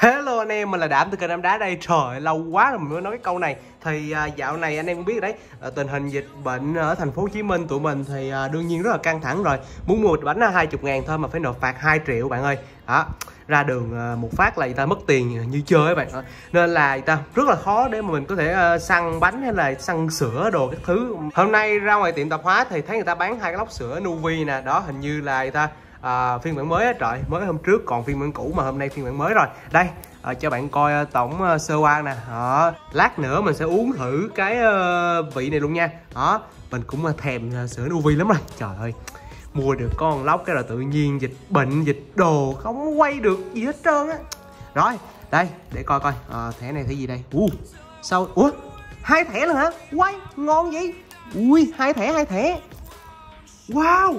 Hello anh em, mình là Đạm từ kênh Đam Đá đây. Trời ơi, lâu quá rồi mình mới nói cái câu này. Thì dạo này anh em cũng biết đấy, tình hình dịch bệnh ở thành phố Hồ Chí Minh tụi mình thì đương nhiên rất là căng thẳng rồi. Muốn mua bánh 20.000 thôi mà phải nộp phạt 2 triệu bạn ơi. Đó, ra đường một phát là người ta mất tiền như chơi ấy bạn. Nên là người ta rất là khó để mà mình có thể săn bánh hay là săn sữa đồ các thứ. Hôm nay ra ngoài tiệm tạp hóa thì thấy người ta bán 2 cái lốc sữa Nuvi nè. Đó, hình như là người ta phiên bản mới á, trời, mới hôm trước còn phiên bản cũ mà hôm nay phiên bản mới rồi. Đây, cho bạn coi tổng sơ qua nè. Đó, lát nữa mình sẽ uống thử cái vị này luôn nha. Đó, mình cũng thèm sữa Nuvi lắm rồi. Trời ơi, mua được con lốc cái là tự nhiên dịch bệnh dịch đồ không quay được gì hết trơn á. Rồi, đây để coi coi thẻ này thẻ gì đây. Sao ủa 2 thẻ luôn hả? Quay ngon vậy. Ui, 2 thẻ. Wow,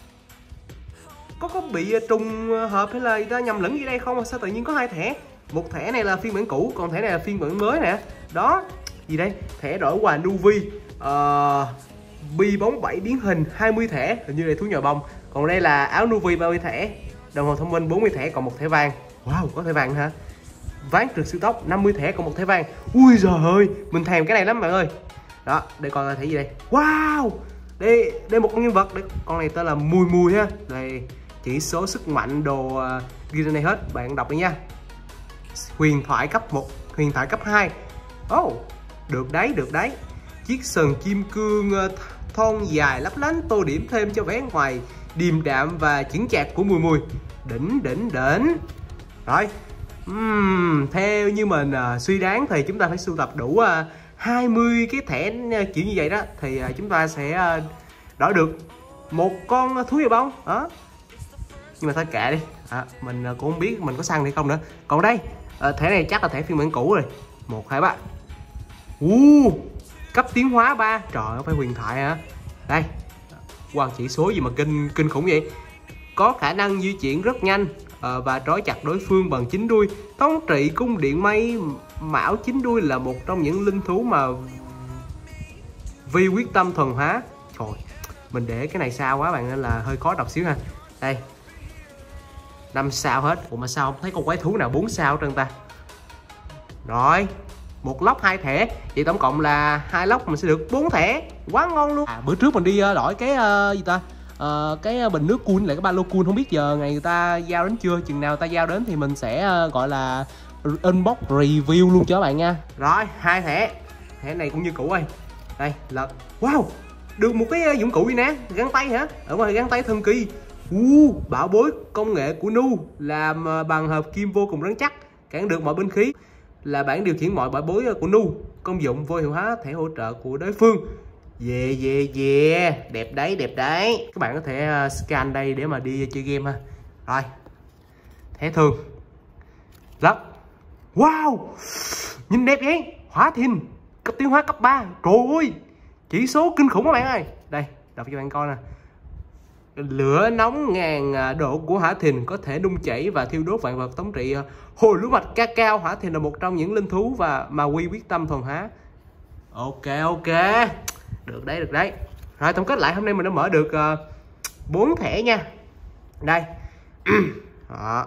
có bị trùng hợp hay là người ta nhầm lẫn gì đây không mà sao tự nhiên có 2 thẻ? Một thẻ này là phiên bản cũ, còn thẻ này là phiên bản mới nè. Đó, gì đây? Thẻ đổi quà Nuvi, bi bóng 7 biến hình 20 thẻ, hình như là thú nhồi bông. Còn đây là áo Nuvi 30 thẻ, đồng hồ thông minh 40 thẻ còn 1 thẻ vàng. Wow, có thẻ vàng hả? Ván trượt siêu tốc 50 thẻ còn 1 thẻ vàng. Ui giời ơi, mình thèm cái này lắm bạn ơi. Đó, để coi thẻ gì đây. Wow, đây một con nhân vật, đây con này tên là Mùi ha. Đây, chỉ số sức mạnh đồ ghi trên đây hết, bạn đọc đi nha. Huyền thoại cấp 1, huyền thoại cấp 2. Được đấy. Chiếc sừng kim cương thon dài lấp lánh tô điểm thêm cho vẻ ngoài điềm đạm và chững chạc của Mùi. Đỉnh. Rồi, theo như mình suy đoán thì chúng ta phải sưu tập đủ 20 cái thẻ kiểu như vậy đó thì chúng ta sẽ đổi được một con thú nhồi bông đó. Nhưng mà thôi kệ đi, mình cũng không biết mình có săn hay không nữa. Còn đây, thẻ này chắc là thẻ phiên bản cũ rồi. 1, 2, 3. Cấp tiến hóa 3. Trời ơi, phải huyền thoại hả? Đây, wow, chỉ số gì mà kinh khủng vậy. Có khả năng di chuyển rất nhanh và trói chặt đối phương bằng chính đuôi. Thống trị cung điện mây mão chính đuôi là một trong những linh thú mà Vi quyết tâm thuần hóa. Trời, mình để cái này sao quá bạn nên là hơi khó đọc xíu ha. Đây, 5 sao hết. Ủa mà sao không thấy con quái thú nào 4 sao trên ta? Rồi, một lốc 2 thẻ, vậy tổng cộng là 2 lốc mình sẽ được 4 thẻ. Quá ngon luôn. Bữa trước mình đi đổi cái gì ta? Cái bình nước cool lại cái ba lô cool, không biết giờ ngày người ta giao đến chưa. Chừng nào người ta giao đến thì mình sẽ gọi là unbox review luôn cho các bạn nha. Rồi, 2 thẻ. Thẻ này cũng như cũ rồi. Đây, lật. Wow, được một cái dụng cụ gì nè, găng tay hả? Ở ngoài găng tay thần kỳ. Bảo bối công nghệ của Nu, làm bằng hợp kim vô cùng rắn chắc, cản được mọi binh khí, là bản điều khiển mọi bảo bối của Nu, công dụng vô hiệu hóa thẻ hỗ trợ của đối phương. Yeah, đẹp đấy. Các bạn có thể scan đây để mà đi chơi game ha. Rồi, thẻ thường lắp. Wow, nhìn đẹp vậy. Hỏa Thìn cấp tiến hóa cấp 3. Trời ơi, chỉ số kinh khủng các bạn ơi. Đây, đọc cho bạn coi nè. Lửa nóng ngàn độ của Hỏa Thìn có thể nung chảy và thiêu đốt vạn vật, thống trị hồ lúa mạch ca cao. Hỏa Thìn là một trong những linh thú và mà Quy quyết tâm thuần hóa. Ok, được đấy. Rồi, tổng kết lại hôm nay mình đã mở được 4 thẻ nha. Đây. Đó.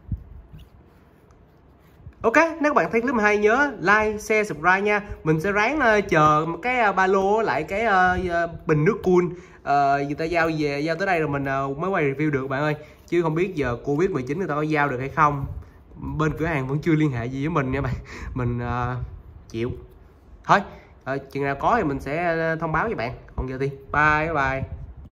Ok, nếu các bạn thấy clip hay nhớ like, share, subscribe nha. Mình sẽ ráng chờ cái ba lô lại cái bình nước cool người ta giao tới đây rồi mình mới quay review được bạn ơi. Chứ không biết giờ Covid-19 người ta có giao được hay không. Bên cửa hàng vẫn chưa liên hệ gì với mình nha bạn. Mình chịu. Thôi, chừng nào có thì mình sẽ thông báo với bạn. Còn giờ thì bye.